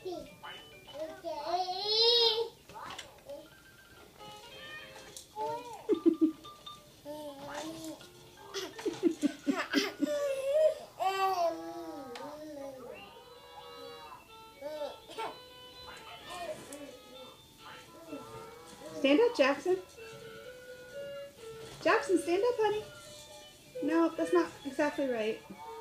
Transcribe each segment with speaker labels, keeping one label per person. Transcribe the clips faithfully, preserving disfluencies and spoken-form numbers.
Speaker 1: Stand up, Jackson. Jackson, stand up, honey. No, that's not exactly right.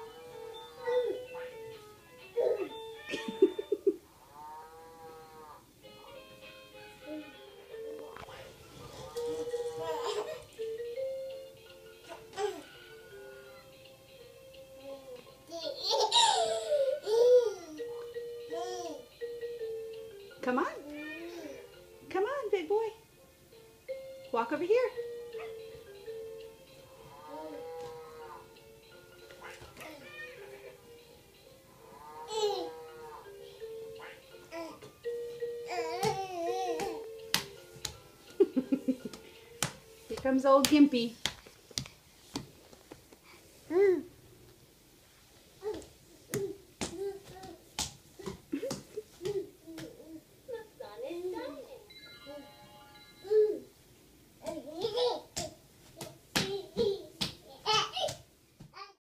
Speaker 1: Come on. Come on, big boy. Walk over here. Here comes old Gimpy.